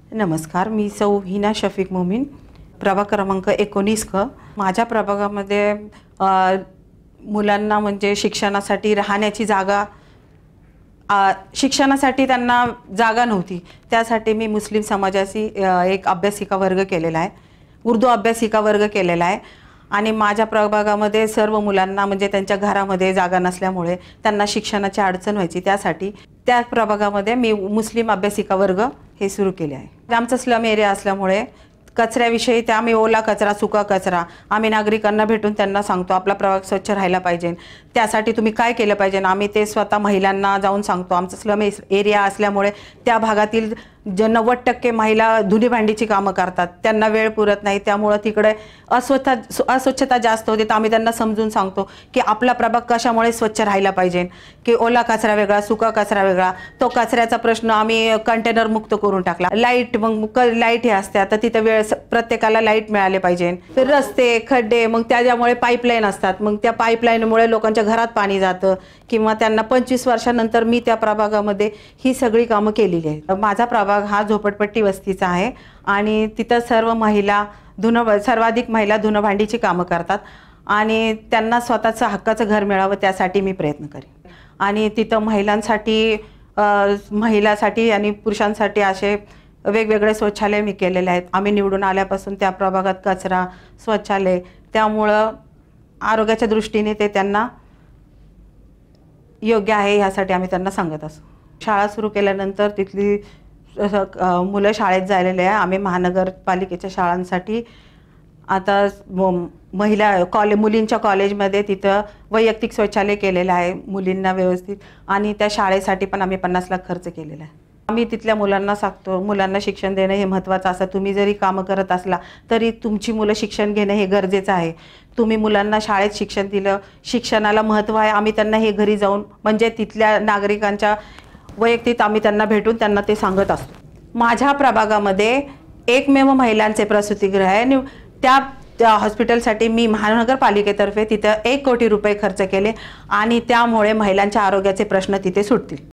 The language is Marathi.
नमस्कार, मी सौ हिना मोमिन, प्रभाग क्रमांक 19 क। माझ्या प्रभागामध्ये मुलांना म्हणजे शिक्षणासाठी राहण्याची जागा, शिक्षणासाठी त्यांना जागा नव्हती। त्यासाठी मी मुस्लिम समाजाची एक अभ्यासिका वर्ग केलेला आहे, उर्दू अभ्यासिका वर्ग केलेला आहे। आणि माझ्या प्रभागामध्ये सर्व मुलांना म्हणजे त्यांच्या घरामध्ये जागा नसल्यामुळे त्यांना शिक्षणाची अडचण व्हायची। त्यासाठी त्या प्रभागामध्ये मी मुस्लिम अभ्यासिका वर्ग हे सुरू केले आहे। आमचा स्लम एरिया असल्यामुळे कचऱ्याविषयी आम्ही ओला कचरा, सुका कचरा आम्ही नागरिकांना भेटून त्यांना सांगतो आपला प्रभाग स्वच्छ राहायला पाहिजे, त्यासाठी तुम्ही काय केलं पाहिजे आम्ही ते स्वतः महिलांना जाऊन सांगतो। आमचा स्लम एरिया असल्यामुळे त्या भागातील 90% महिला धुणी भांडीची कामं करतात, त्यांना वेळ पुरत नाही, त्यामुळे तिकडे अस्वच्छता जास्त होते। तर आम्ही त्यांना समजून सांगतो की आपला प्रभाग कशामुळे स्वच्छ राहायला पाहिजे, की ओला कचरा वेगळा, सुका कचरा वेगळा। तो कचऱ्याचा प्रश्न आम्ही कंटेनर मुक्त करून टाकला। लाईट, मग लाईट हे असते आता तिथे वेळ प्रत्येकाला लाईट मिळाले पाहिजे। तर रस्ते, खड्डे, मग त्याच्यामुळे पाईपलाईन असतात, मग त्या पाईपलाईनमुळे लोकांच्या घरात पाणी जातं किंवा त्यांना 25 वर्षानंतर मी त्या प्रभागामध्ये ही सगळी कामं केलेली आहेत। माझा प्रभाग हा झोपडपट्टी वस्तीचा आहे आणि तिथं सर्व महिला सर्वाधिक महिला धुणं भांडीची कामं करतात आणि त्यांना स्वतःचं हक्काचं घर मिळावं त्यासाठी मी प्रयत्न करेन। आणि तिथं महिलांसाठी आणि पुरुषांसाठी असे वेगवेगळे शौचालय मी केलेले आहेत। आम्ही निवडून आल्यापासून त्या प्रभागात कचरा, शौचालय, त्यामुळं आरोग्याच्या दृष्टीने ते त्यांना योग्य आहे ह्यासाठी आम्ही त्यांना सांगत असतो। शाळा सुरू केल्यानंतर तिथली मुलं शाळेत झालेले आहे। आम्ही महानगरपालिकेच्या शाळांसाठी आता मुलींच्या कॉलेजमध्ये तिथं वैयक्तिक शौचालय केलेलं आहे मुलींना व्यवस्थित, आणि त्या शाळेसाठी पण आम्ही 50 लाख खर्च केलेला आहे। आम्ही तिथल्या मुलांना सांगतो मुलांना शिक्षण देणं हे महत्त्वाचं असतं। तुम्ही जरी कामं करत असला तरी तुमची मुलं शिक्षण घेणं हे गरजेचं आहे। तुम्ही मुलांना शाळेत शिक्षण दिलं, शिक्षणाला महत्त्व आहे, आम्ही त्यांना हे घरी जाऊन म्हणजे तिथल्या नागरिकांच्या वैयक्तिक आम्ही त्यांना भेटून त्यांना ते सांगत असतो। माझ्या प्रभागामध्ये एकमेव महिलांचे प्रसूतिगृह आहे। त्या हॉस्पिटलसाठी मी महानगरपालिकेतर्फे तिथं 1 कोटी रुपये खर्च केले आणि त्यामुळे महिलांच्या आरोग्याचे प्रश्न तिथे सुटतील।